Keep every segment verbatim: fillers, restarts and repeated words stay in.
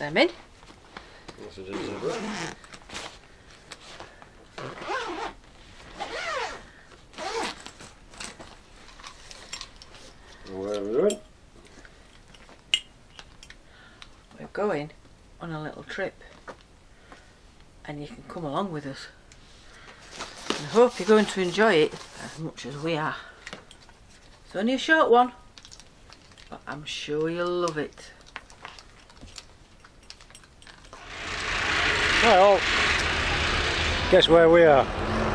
them in. That's a zebra. Where are we going? We're going on a little trip and you can come along with us. I hope you're going to enjoy it as much as we are. It's only a short one, but I'm sure you'll love it. Well, guess where we are?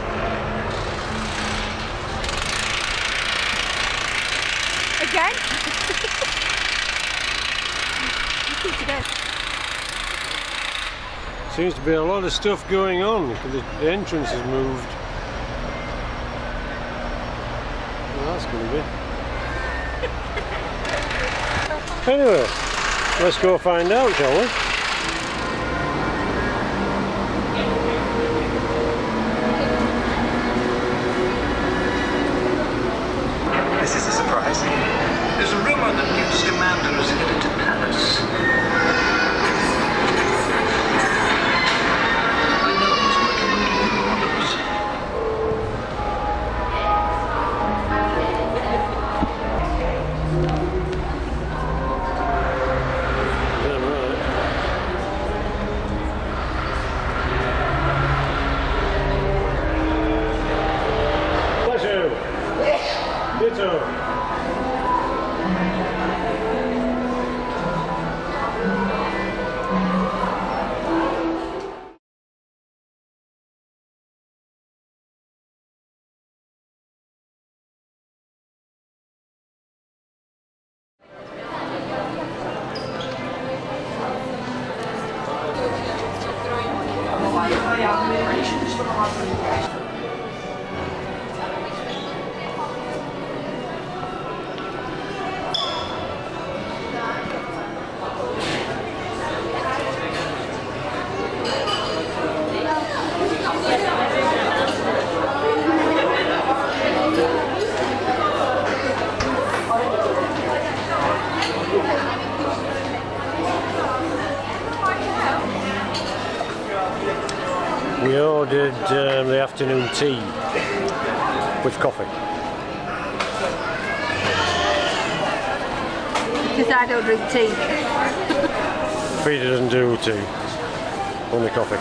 Again? Seems to be a lot of stuff going on because the, the entrance has moved. Well, that's going to be. Anyway, let's go find out, shall we? This is a surprise. There's a rumour that Newt Scamander is headed to Paris. I know he's working on new orders. Bless you. Ditto. We ordered um, the afternoon tea with coffee. Because I don't drink tea. Peter doesn't do tea, only coffee.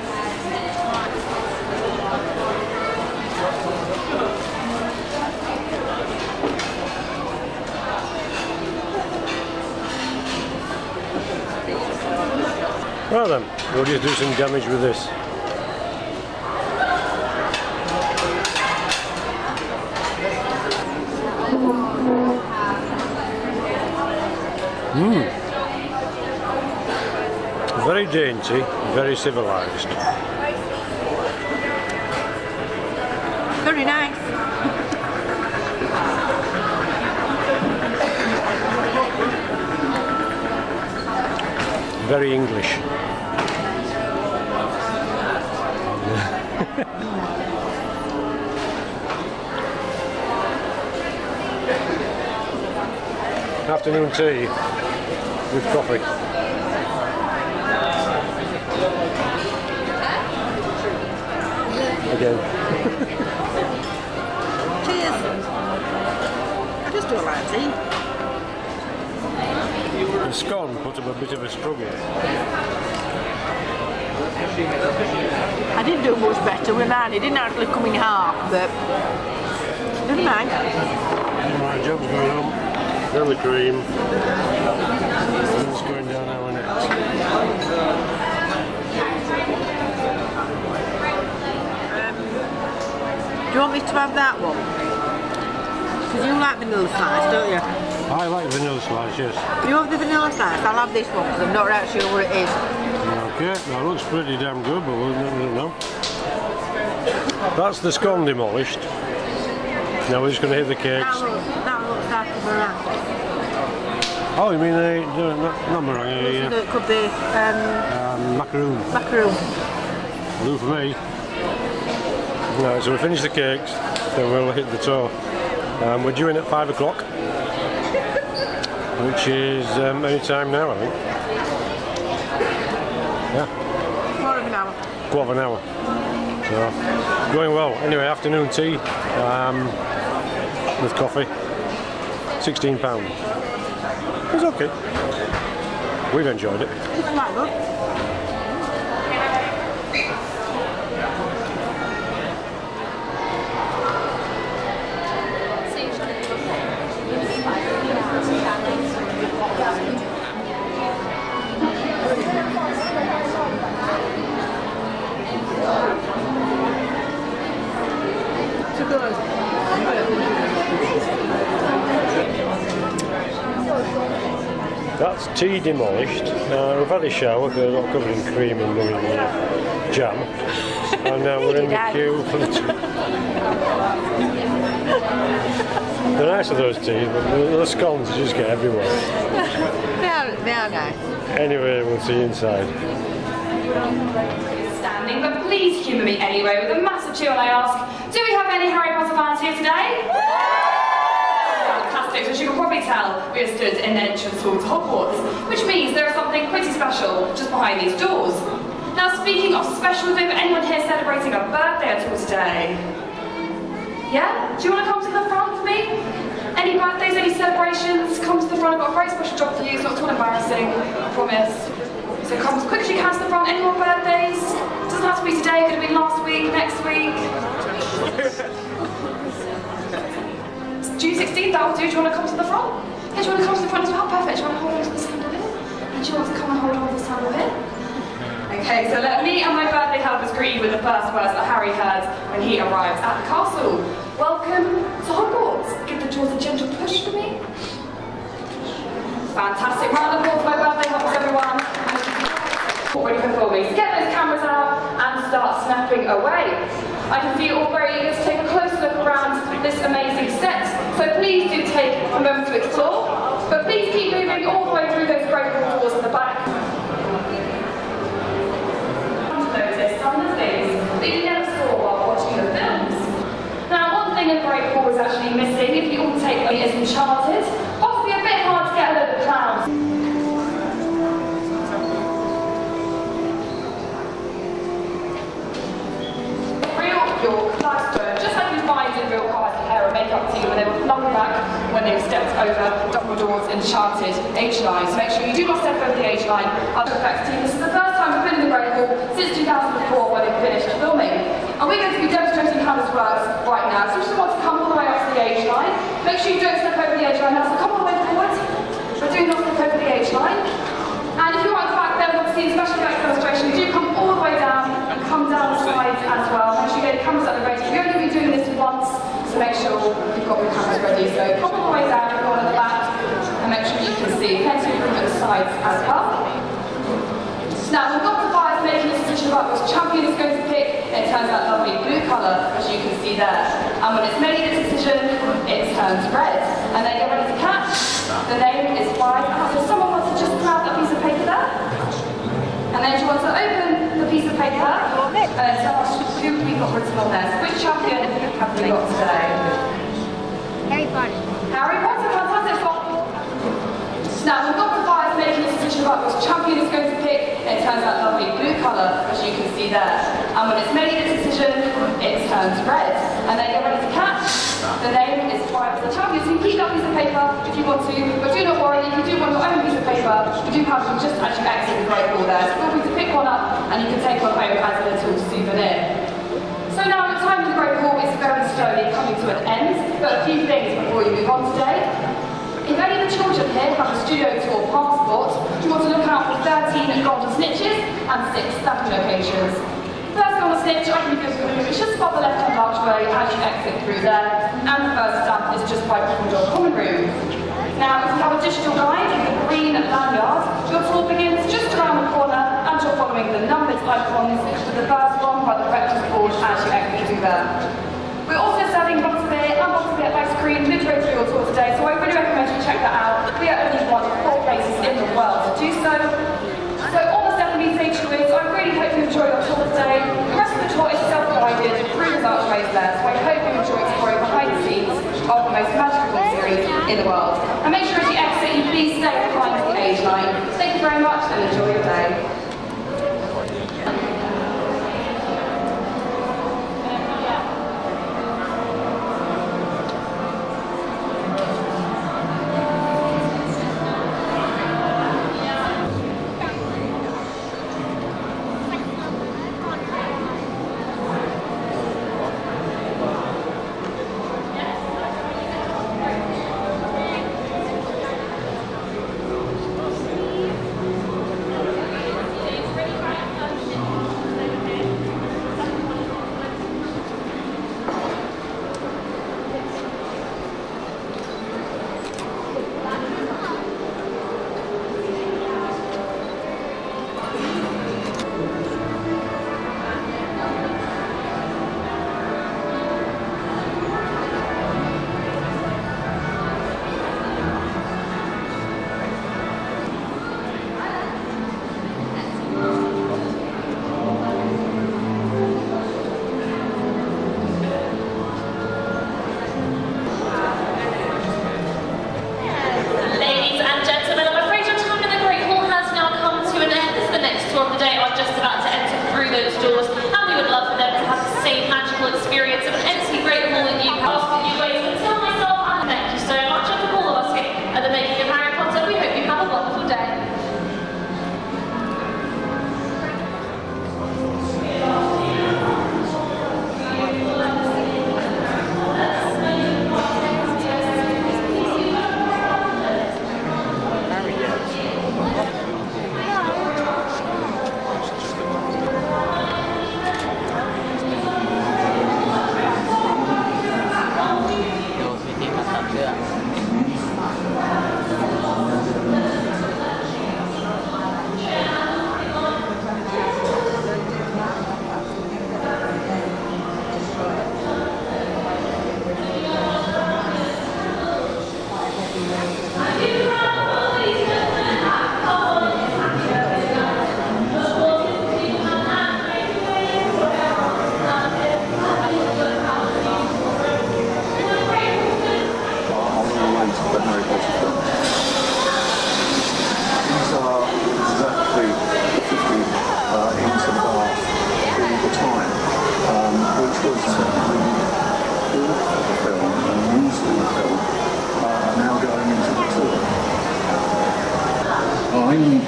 Well then, we'll just do some damage with this. Mmm. Very dainty, very civilised. Very nice. Very English. Afternoon tea with coffee. Again. Cheers. I just don't like tea. The scone put up a bit of a struggle. I didn't do much better with mine. It didn't actually come in half, but never mind. My job's going on. Then the cream. And it's going down our necks. Um, do you want me to have that one? Because you like vanilla slice, don't you? I like vanilla slice, yes. You want the vanilla slice? I'll have this one because I'm not right sure what it is. Okay, that looks pretty damn good, but we'll never know. That's the scone demolished. Now we're just going to hit the cakes. That looks, that looks like a meringue. Oh, you mean the, no, not, not meringue, yeah. So it could be um, um, macaroon. macaroon. Will do for me. Right, so we finish the cakes, then we'll hit the tour. Um, we're due in at five o'clock, which is um, any time now, I think. Yeah. Quarter of an hour. Quarter of an hour. So, going well. Anyway, afternoon tea um, with coffee. sixteen pounds. It was okay. We've enjoyed it. It's quite good. That's tea demolished. Uh, we've had a shower because it's all covered in cream and uh, jam. And now we're in the queue for the tea. They're nice of those teas, but the, the scones just get everywhere. They are, they are nice. Anyway, we'll see you inside. Standing, but please humour me anyway with a massive cheer when I ask, do we have any Harry Potter fans here today? Fantastic, as you can probably tell, we are stood in the entrance towards Hogwarts, which means there is something pretty special just behind these doors. Now, speaking of special, is there anyone here celebrating a birthday at all today? Yeah? Do you want to come to the front for me? Any birthdays, any celebrations? Come to the front. I've got a very special job for you. It's not at all embarrassing, I promise. So come as quick as you can to the front. Any more birthdays? Doesn't have to be today. Could have been last week, next week. June sixteenth, that'll do. Do you want to come to the front? Yeah, do you want to come to the front as well? Perfect. Do you want to hold on to this handle here? And do you want to come and hold on to this handle here? Okay, so let me and my birthday helpers greet you with the first words that Harry heard when he arrived at the castle. Welcome to Hogwarts. Give the doors a gentle push for me. Fantastic. Round of applause for my birthday helpers, everyone. Ready for me. So get those cameras out and start snapping away. I can see you all very eager to take a closer look around this amazing set. So please do take a moment to explore. But please keep moving all the way through those great hall doors at the back. Notice some of the things that you never saw while watching the films. Now, one thing a great hall is actually missing, if you all take it as Enchanted, possibly a bit hard to get a load of clowns. Real York flagstone, just like you find in real cars hair and makeup team when they were flung back when they stepped over Dumbledore's Enchanted age line. So make sure you do not step over the age line. Our effects team, this is the first time we've been in the Great Hall since two thousand four when they finished filming. And we're going to be demonstrating how this works right now. So if you want to come all the way up to the age line, make sure you don't step over the age line now. So come all the way forward, but do not step over the age line. And if you want to back there, want to see a special effects demonstration, do come all the way down and come down the sides as well. Make sure you get your cameras at the ready. We're only going to be doing this once, so make sure you've got your cameras ready. So come all the way down, go on at the back, and make sure you can see plenty of room at the sides as well. Now, we've got the buyers making a decision about which champion is going to pick. It turns out lovely blue colour, as you can see there. And when it's made a decision, it turns red. And then get ready to catch. The name is five. So someone wants to just grab that piece of paper there. And then you want to open the piece of paper and then tell us who we've got written on there. So which champion have we got today? Harry Potter. Harry Potter, fantastic. Now, we've got the buyers making a decision about which champion is going to pick. It turns out lovely blue colour, as you can see there. And when it's made a decision, it turns red. And then get ready to catch. The name is five of the champions. So you keep that piece of paper if you want to, but do not worry, if you do want your own piece of paper, we do have them just as you exit the Great Hall there. So feel free to pick one up and you can take one home as a little souvenir. So now the time in the Great Hall is very slowly coming to an end, but a few things before you move on today. If any of the children here have a studio tour passport, you want to look out for thirteen golden snitches and six stabbing locations. First on a snitch, I can give you, it's just above the left-hand archway as you exit through there, and the first stamp is just by Gryffindor Common Room. Now, if you have a digital guide in the green lanyard, your tour begins just around the corner, and you're following the numbered icons with the first one by the rector's board as you exit through there. We're also serving bottle beer and bottle beer ice cream midway through your tour today, so I really recommend you check that out. We are only one of four places in the world to do so. So all the Stephanie say to is, I really hope you enjoyed our tour today. The rest of the tour is self-guided through the archways there, so I hope you enjoy exploring behind the scenes of the most magical series in the world. And make sure as you exit, you please stay behind the age line. Thank you very much and enjoy your day.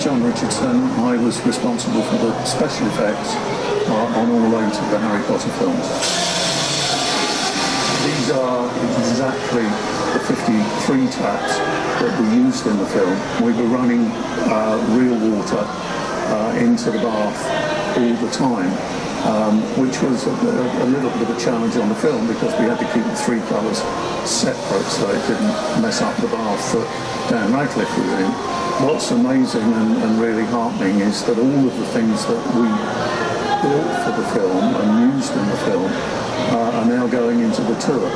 John Richardson. I was responsible for the special effects uh, on all eight of the Harry Potter films. These are exactly the fifty-three taps that were used in the film. We were running uh, real water uh, into the bath all the time, um, which was a, a little bit of a challenge on the film because we had to keep the three colours separate so it didn't mess up the bath that Dan Radcliffe was in. What's amazing and, and really heartening is that all of the things that we built for the film and used in the film uh, are now going into the tour.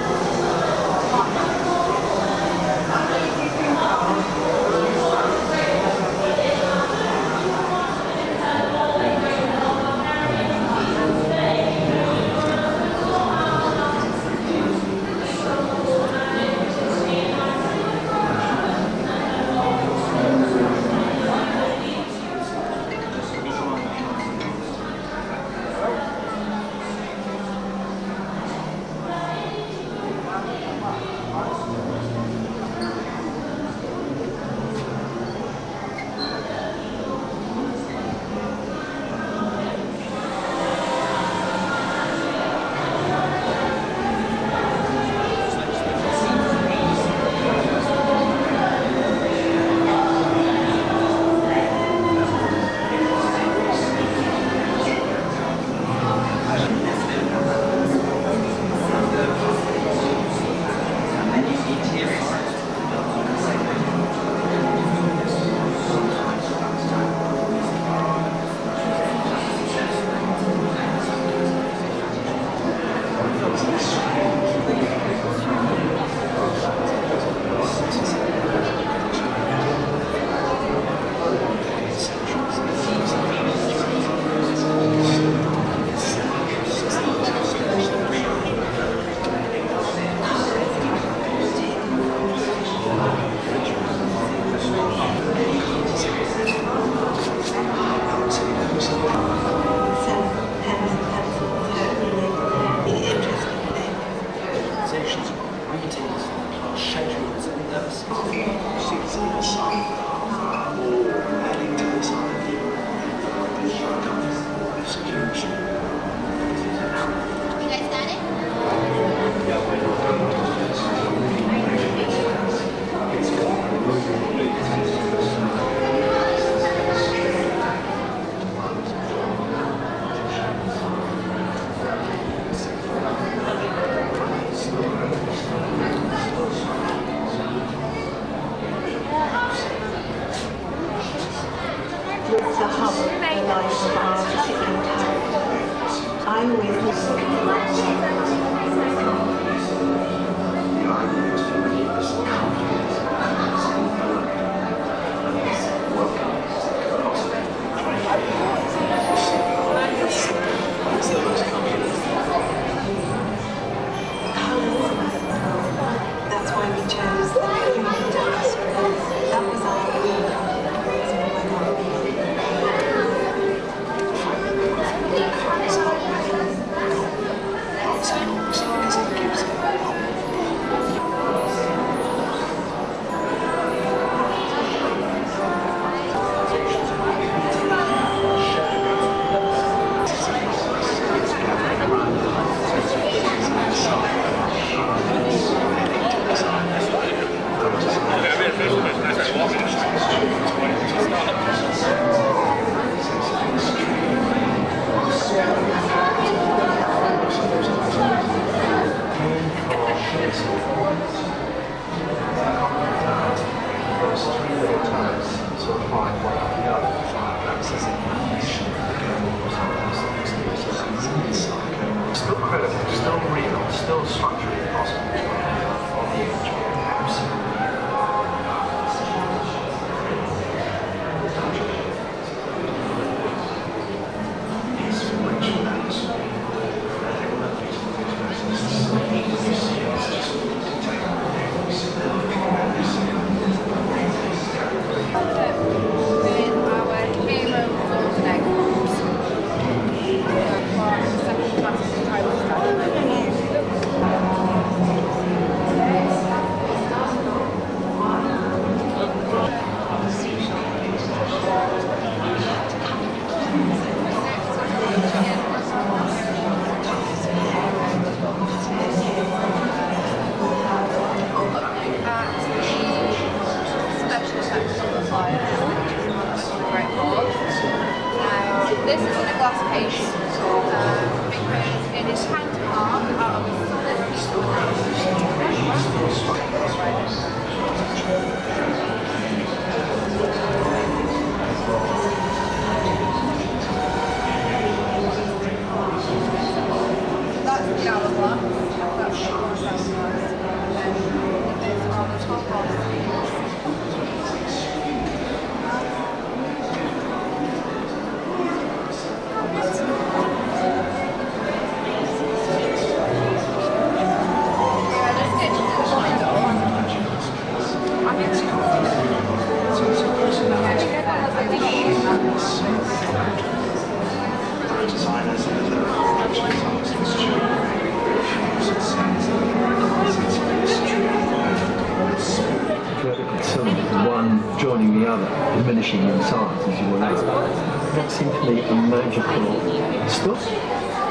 joining the other, diminishing in size as you were out. That seemed to me a magical stuff.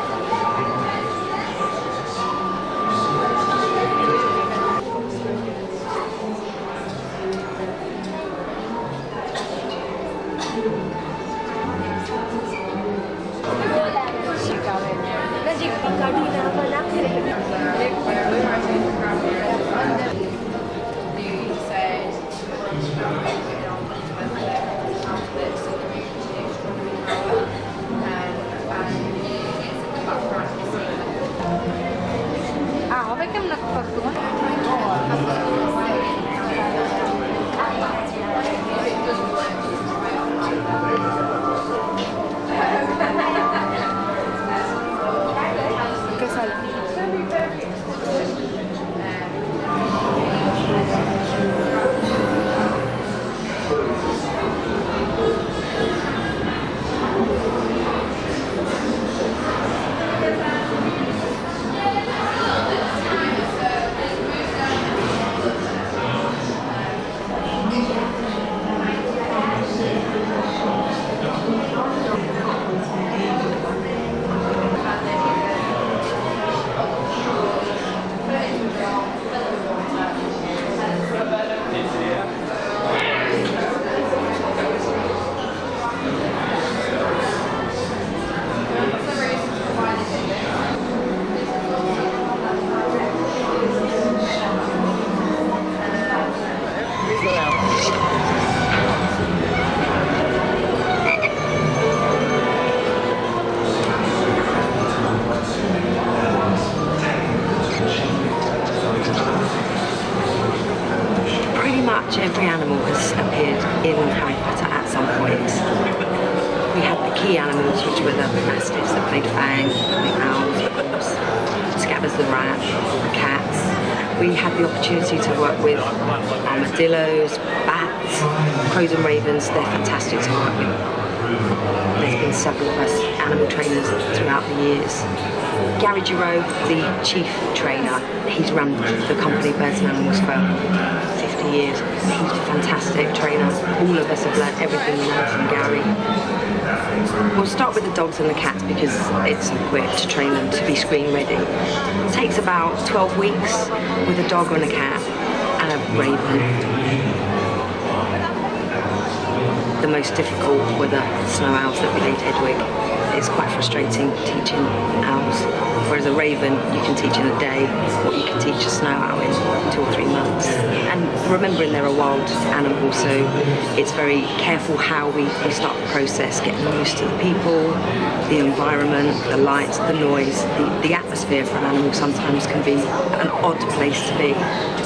Every animal has appeared in Harry Potter at some point. We had the key animals, which were the mastiffs that played Fang, the owls, the wolves, Scabbers the rat, the cats. We had the opportunity to work with armadillos, bats, crows and ravens. They're fantastic to work with. There's been several of us animal trainers throughout the years. Gary Giroux, the chief trainer, he's run the company Birds and Animals for fifty years. He's a fantastic trainer. All of us have learnt everything we know from Gary. We'll start with the dogs and the cats because it's quick to train them to be screen ready. It takes about twelve weeks with a dog and a cat and a raven. The most difficult were the snow owls that we laid Hedwig. It's quite frustrating teaching owls, whereas a raven you can teach in a day what you can teach a snow owl in two or three months. And remembering they're a wild animal, so it's very careful how we, we start the process, getting them used to the people, the environment, the lights, the noise, the, the atmosphere for an animal sometimes can be an odd place to be.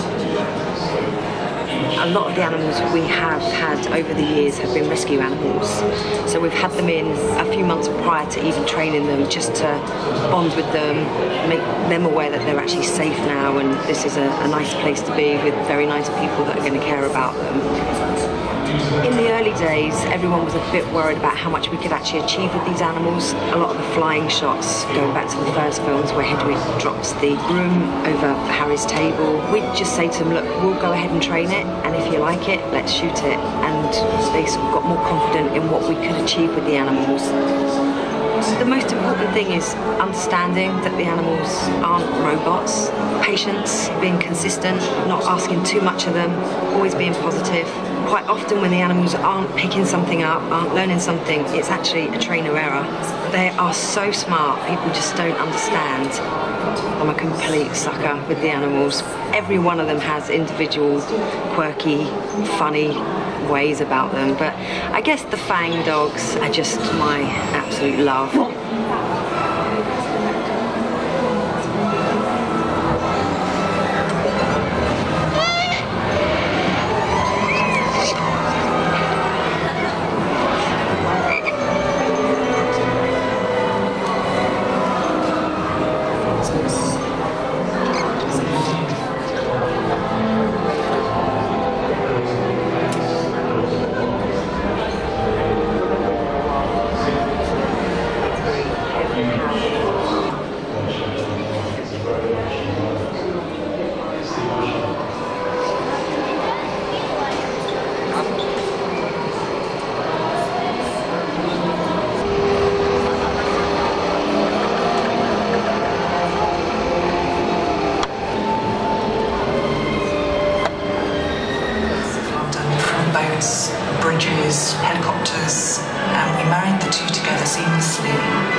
A lot of the animals we have had over the years have been rescue animals. So we've had them in a few months prior to even training them, just to bond with them, make them aware that they're actually safe now and this is a, a nice place to be with very nice people that are going to care about them. In the early days, everyone was a bit worried about how much we could actually achieve with these animals. A lot of the flying shots, going back to the first films where Hedwig drops the broom over Harry's table, we'd just say to them, look, we'll go ahead and train it, and if you like it, let's shoot it. And they sort of got more confident in what we could achieve with the animals. The most important thing is understanding that the animals aren't robots. Patience, being consistent, not asking too much of them, always being positive. Quite often when the animals aren't picking something up, aren't learning something, it's actually a trainer error. They are so smart, people just don't understand. I'm a complete sucker with the animals. Every one of them has individual, quirky, funny ways about them, but I guess the Fang dogs are just my absolute love. bridges, helicopters, and we married the two together seamlessly.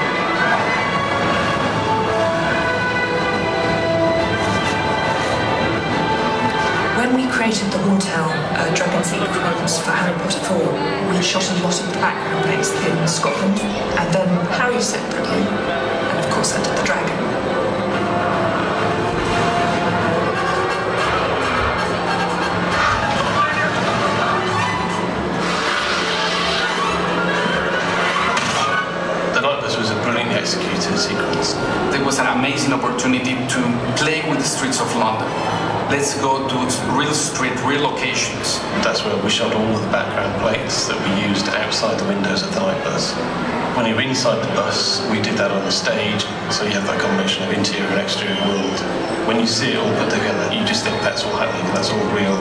When we created the hotel, uh, Dragon Sequence for Harry Potter four, we shot a lot of the background bits in Scotland, and then Harry separately, and of course I did the dragon. The Nightbus was a brilliantly executed sequence. There was an amazing opportunity to play with the streets of London. Let's go to real street, real locations. That's where we shot all of the background plates that we used outside the windows of the night bus. When you're inside the bus, we did that on the stage, so you have that combination of interior and exterior world. When you see it all put together, you just think that's all happening, that's all real.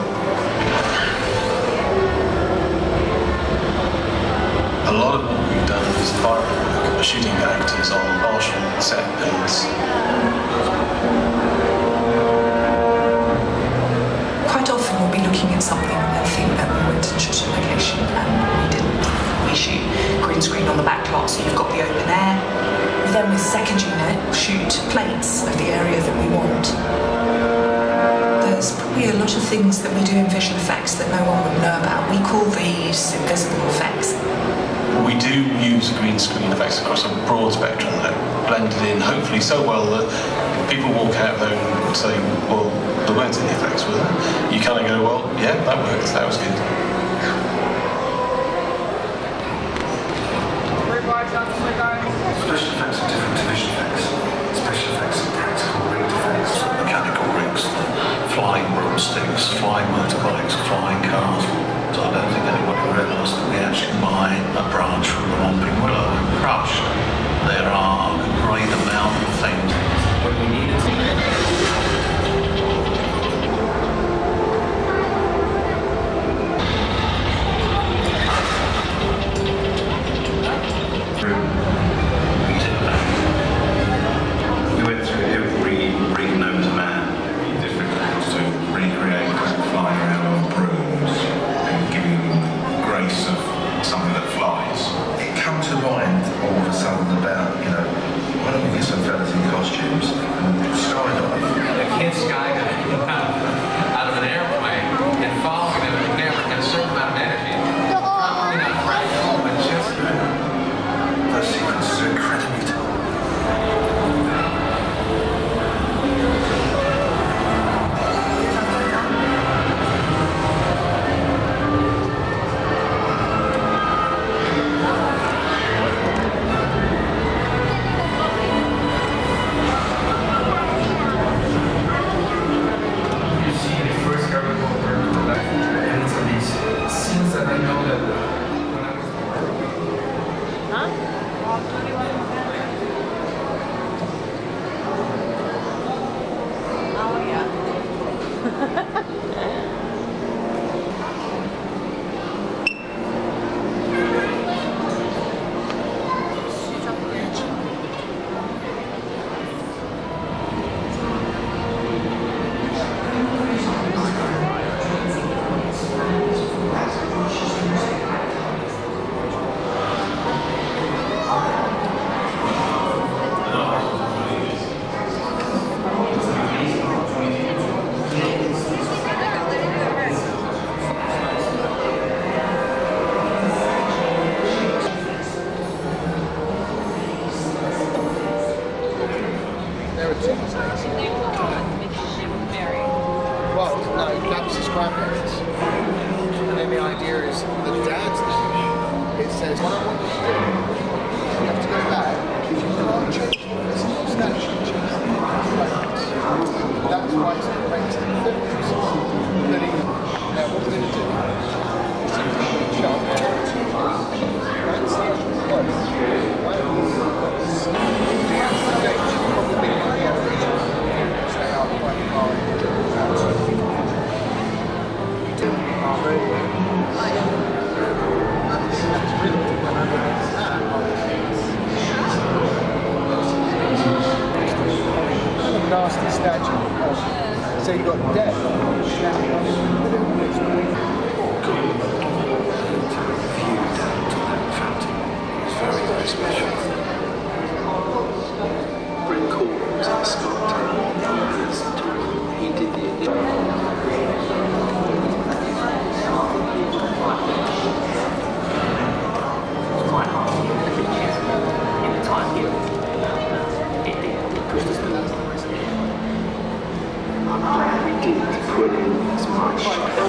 A lot of what we've done is environment work, shooting actors on partial set builds. Quite often we'll be looking at something and think that we went and shot a location, and we didn't. We shoot green screen on the back lot, so you've got the open air. We then, with second unit, shoot plates of the area that we want. There's probably a lot of things that we do in visual effects that no one would know about. We call these invisible effects. We do use green screen effects across a broad spectrum that blended in hopefully so well that people walk out there and say, well, there weren't any effects, were there? You kind of go, well, yeah, that worked, that was good. Special effects are different to visual effects. Special effects are practical rigged effects, mechanical rigs, flying broomsticks, flying motorbikes, flying cars. So I don't think anybody realised that we actually buy a branch from the Whomping Willow and crushed. There are a great amount of things. What we need is nasty statue. So you got death. as much.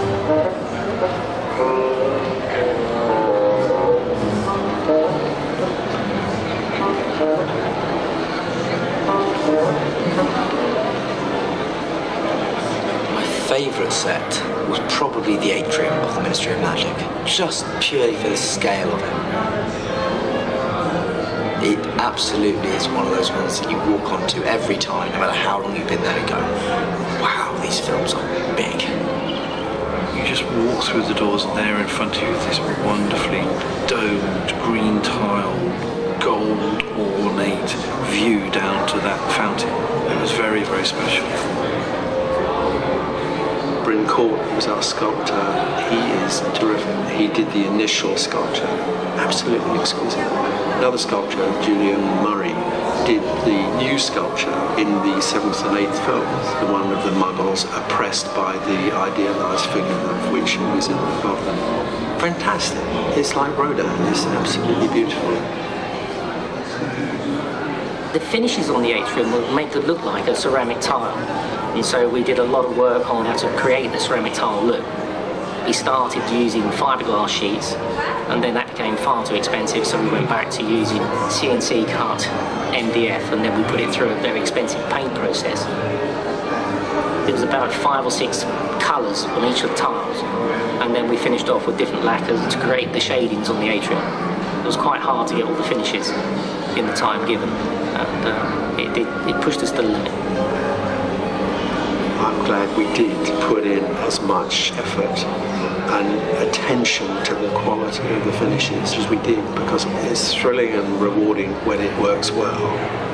My favourite set was probably the atrium of the Ministry of Magic, just purely for the scale of it. It absolutely is one of those ones that you walk onto every time, no matter how long you've been there, and go, wow, these films are big. You just walk through the doors and there in front of you is this wonderfully domed, green tile, gold ornate view down to that fountain. It was very, very special. Bryn Court was our sculptor. He is terrific. He did the initial sculpture, absolutely exquisite. Another sculptor, Julian Murray, did the new sculpture in the seventh and eighth films, the one of the Muggles oppressed by the idealised figure of which was in above them. Fantastic. It's like Rodin. It's absolutely beautiful. The finishes on the atrium were made to look like a ceramic tile, and so we did a lot of work on how to create the ceramic tile look. We started using fiberglass sheets, and then that became far too expensive, so we went back to using C N C cut M D F, and then we put it through a very expensive paint process. There was about five or six colours on each of the tiles, and then we finished off with different lacquers to create the shadings on the atrium. It was quite hard to get all the finishes in the time given, and uh, it, it, it pushed us to the limit. I'm glad we did put in as much effort and attention to the quality of the finishes as we did, because it's thrilling and rewarding when it works well.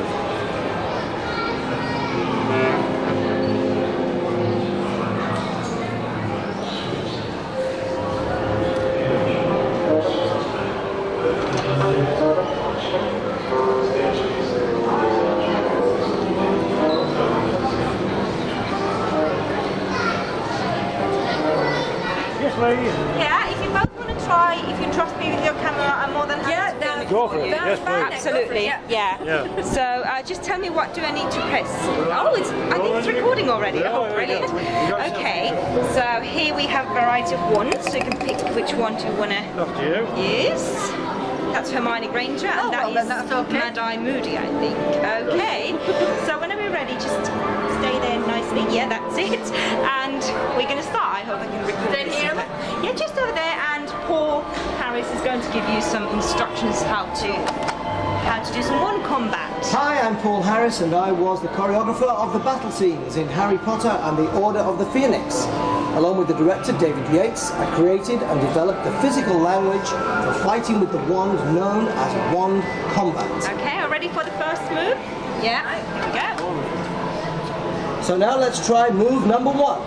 Yeah, if you both want to try, if you trust me with your camera, I'm more than happy yeah, to film it go for for it. you. Yes, please. Absolutely, yeah. yeah. Yeah. So uh, just tell me, what do I need to press? Oh, it's, I think it's recording already. Yeah, Oh, yeah, brilliant. yeah. Okay, so here we have a variety of wands, so you can pick which one you want to use. That's Hermione Granger, and Oh, that well, is then that's okay. Mad-Eye Moody, I think. Okay, so whenever you're ready, just stay there nicely. Yeah, that's it. And we're going to start. I hope I can record Then this. here? Yeah, just over there. And Paul Harris is going to give you some instructions how to how to do some wand combat. Hi, I'm Paul Harris, and I was the choreographer of the battle scenes in Harry Potter and the Order of the Phoenix. Along with the director David Yates, I created and developed the physical language for fighting with the wand known as wand combat. Okay, are you ready for the first move? Yeah, here we go. So now let's try move number one.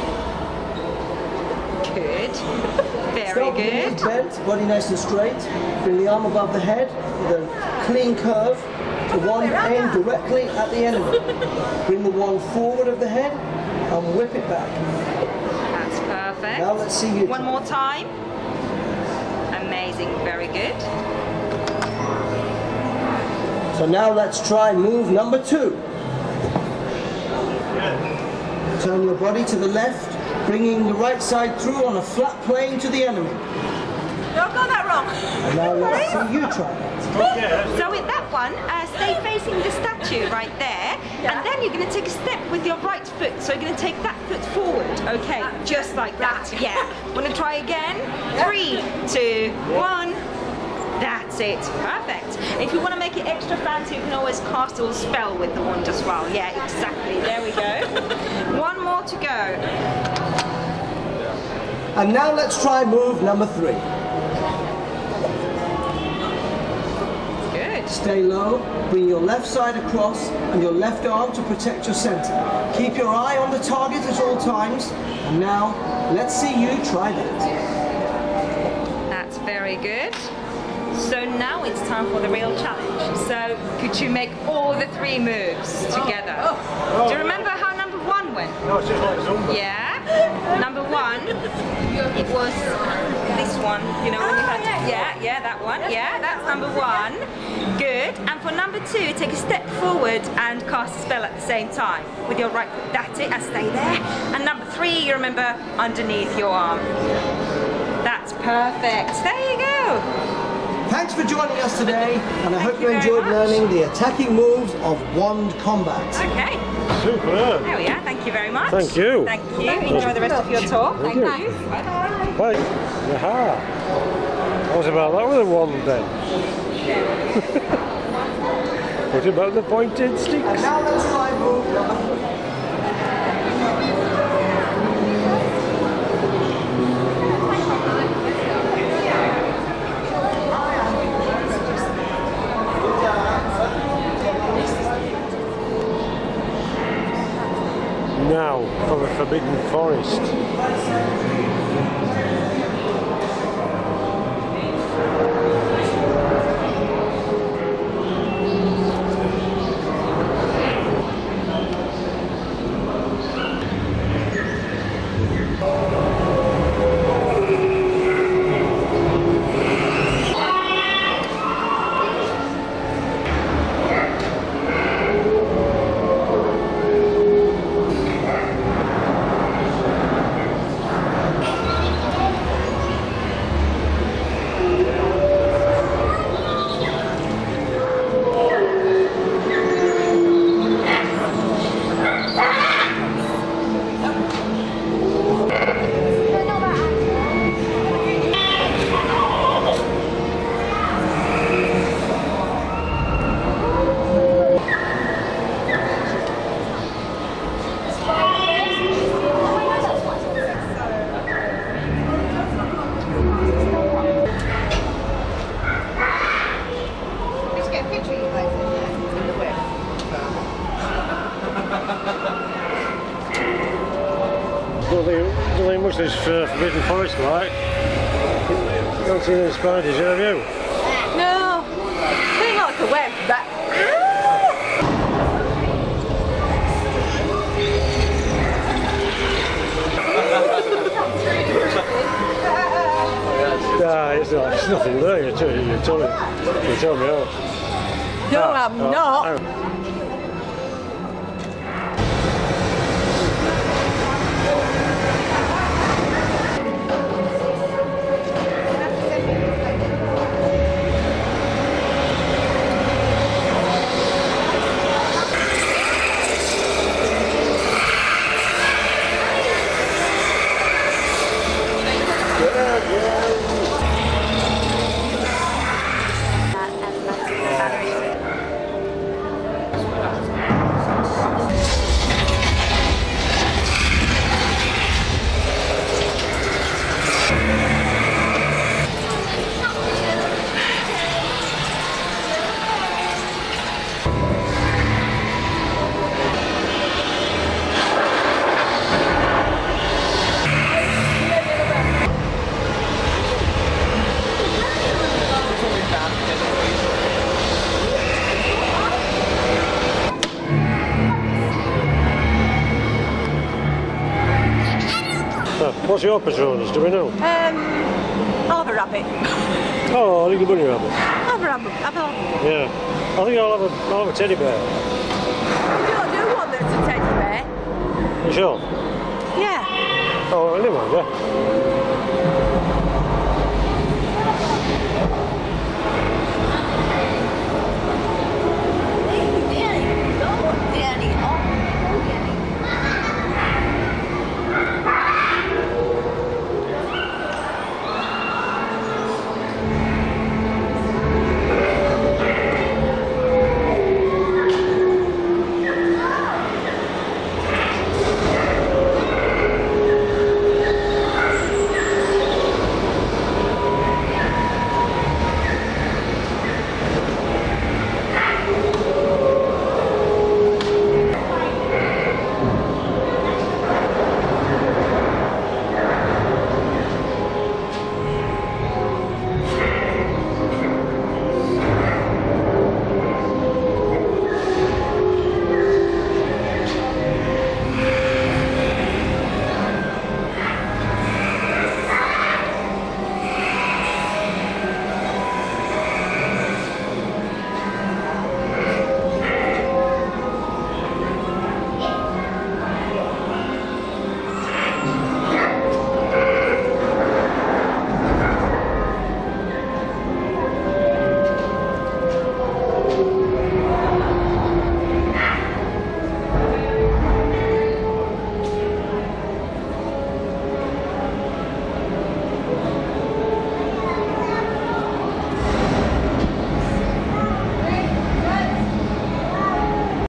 Good. Very Start with the good. knees bent, body nice and straight. Bring the arm above the head with a clean curve. The wand aimed directly at the enemy. Bring the wand forward of the head and whip it back. That's perfect. Now let's see you. One more time. Amazing. Very good. So now let's try move number two. Turn your body to the left, bringing the right side through on a flat plane to the enemy. Don't go that wrong. And now let's see you try that. So with that one, uh, stay facing the statue right there, and then you're going to take a step with your right foot. So you're going to take that foot forward, okay? Just like that, yeah. Want to try again? Three, two, one. That's it, perfect. If you want to make it extra fancy, you can always cast a little spell with the wand as well. Yeah, exactly, there we go. One more to go. And now let's try move number three. Good. Stay low, bring your left side across and your left arm to protect your center. Keep your eye on the target at all times. And now, let's see you try that. That's very good. So now it's time for the real challenge. So could you make all the three moves together? Oh. Oh. Do you remember how number one went? No, it's just like Zumba. Yeah. Number one, it was this one. You know, when you had to, yeah, yeah, that one. Yeah, that's number one. Good. And for number two, take a step forward and cast a spell at the same time with your right foot. That's it, and stay there. And number three, you remember underneath your arm. That's perfect. There you go. Thanks for joining us today, and I hope you enjoyed learning the attacking moves of wand combat. Okay. Super. There we are. Thank you very much. Thank you. Thank you. Enjoy the rest of your tour. Thank Thank you. you. Bye. Bye. Aha. What about that with a wand then? What about the pointed sticks? And now let's try move number three. Now for the Forbidden Forest. Don't think, don't think much of this uh, Forbidden Forest like. You don't see any spiders, have you? No. They like a web, but. Nah, it's, not, it's nothing there, you told, you told me, you told me off. No, ah, I'm oh, not. Oh. What's your Patronus, do we know? Um, I'll have a rabbit. Oh, I think a bunny rabbit. I'll have a rabbit. I'll have a Yeah. I think I'll have a, I'll have a teddy bear. You don't do one that's a teddy bear. You sure? Yeah. Oh, never mind, yeah.